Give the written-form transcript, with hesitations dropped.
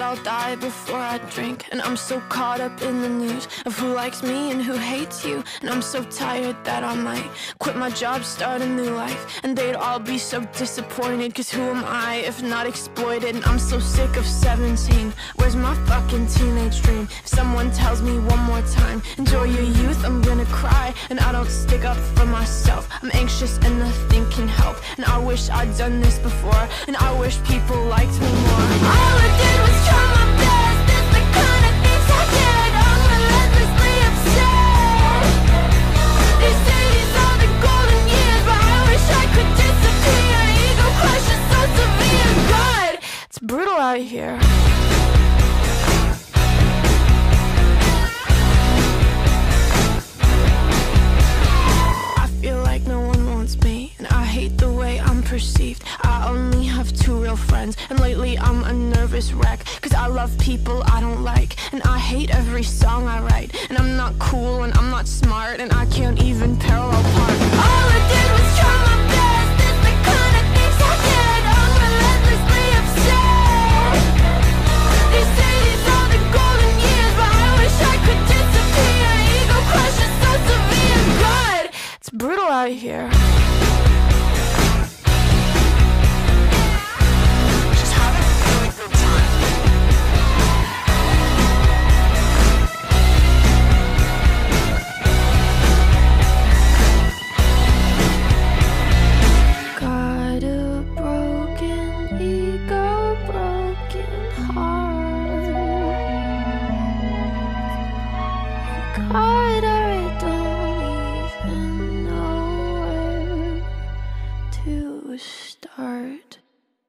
I'll die before I drink. And I'm so caught up in the news of who likes me and who hates you. And I'm so tired that I might quit my job, start a new life. And they'd all be so disappointed, cause who am I if not exploited? And I'm so sick of 17. Where's my fucking teenage dream? If someone tells me one more time, enjoy your youth, I'm gonna cry. And I don't stick up for myself. I'm anxious and nothing can help. And I wish I'd done this before. And I wish people liked me more. All I did was try my best. It's the kind of things I did. I'm relentlessly upset. They say these are the golden years, but I wish I could disappear. Ego crush is so severe. God, it's brutal out here. No one wants me, and I hate the way I'm perceived. I only have 2 real friends, and lately I'm a nervous wreck. Cause I love people I don't like, and I hate every song I write. And I'm not cool, and I'm not smart, and I can't even parallel park. All I did was try my best. It's the kind of things I did. I'm relentlessly upset. They say these are the golden years, but I wish I could disappear. Ego crush is so severe. God, it's brutal out here.